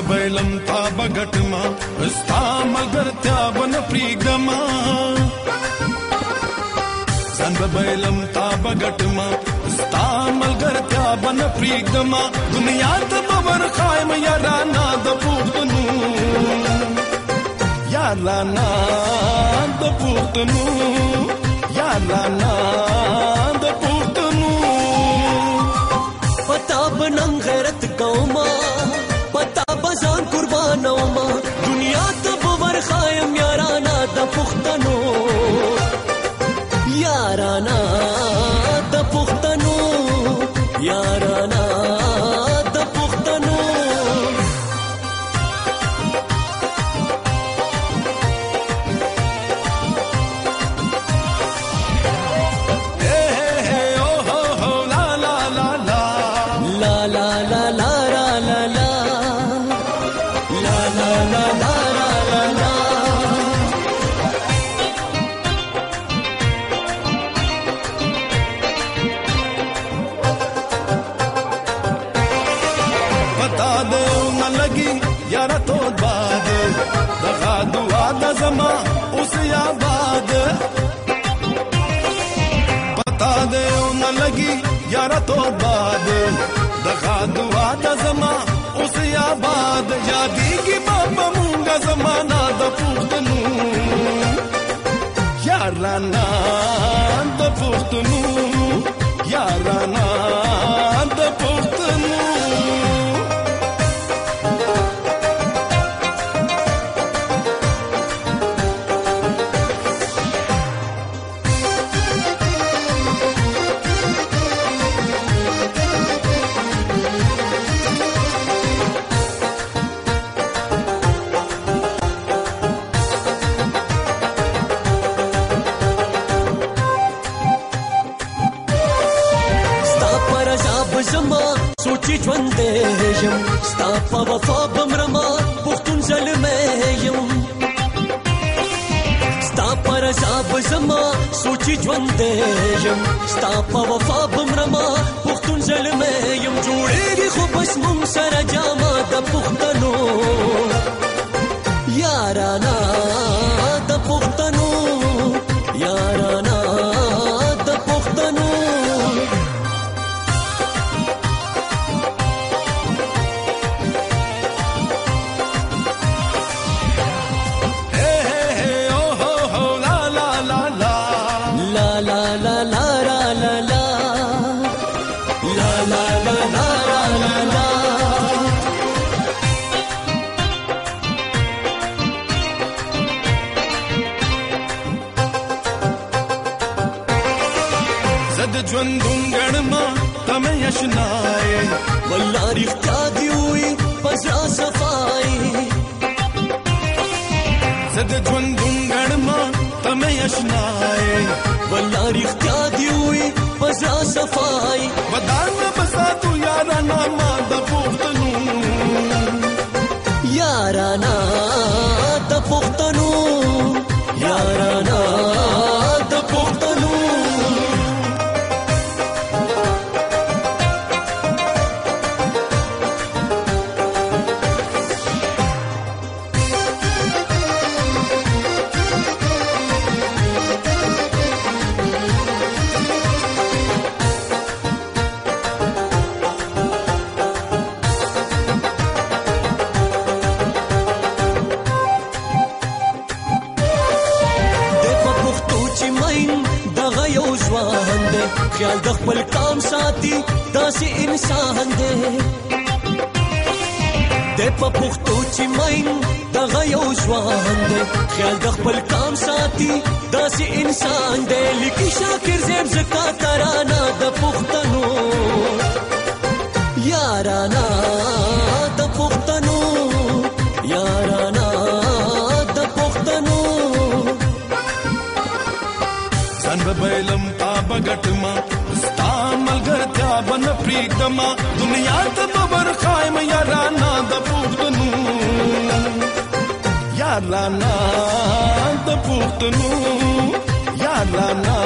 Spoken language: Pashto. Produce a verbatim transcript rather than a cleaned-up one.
बैलम था बगटमा स्था मलगरत्या बन प्रीगमा सन बैलम था बगटमा स्था मलगरत्या बन प्रीगमा दुनिया तब बर खायम याराना द पुख्तनु याराना द पुख्तनु याराना द पुख्तनु पता बनम गैरत कौमा पता बजान कुर्बानौमा दुनिया तब वर खायम याराना द पुख्तनु याराना द पुख्तनु याराना द पुख्तनु यारा तो बाद दगा दुआ द जमा उस याबाद पता दे न लगी यारा तो बाद दगा दुआ द जमा उस याबाद यादी की बाबा मूंगा जमाना द पुख्तनु याराना द पुख्तनु याराना द पुख्तनु सोची ज्वंदे यम स्तापा वफा बमरमा पुख्तुन जलमे यम स्तापा रजाब जमा सोची ज्वंदे यम स्तापा वफा बमरमा पुख्तुन जलमे यम जोड़ेगी खुबस मुम सर जामा द पुख्तनु याराना द पुख्तनु याराना द पुख्तनु ज्वंदुंगणमा तमें यशनाए वल्ला रिख्ता दी हुई पजरा सफाई सद ज्वंदुंगणमा तमें यशनाए वल्ला रिख्ता दी हुई पजरा सफाई वदान बसा तू याराना मा द पुख्तनु याराना द पुख्तनु याराना द पुख्तनु ख्याल द खपल काम साथी दासी इंसान दे दे په پختو چې مين دغه یو ځوان دی خیال د خپل کام ساتي داسې انسان دی لیکي شاکر زیب زکا ترانه د پښتنو یارانا د پښتنو یارانا د پښتنو ځان به بلم تا بغټما ستا ملګرتیا بن پریږدما دنیا ته ببر خایم یارانا د پښتنو یارانا د پښتنو یارانا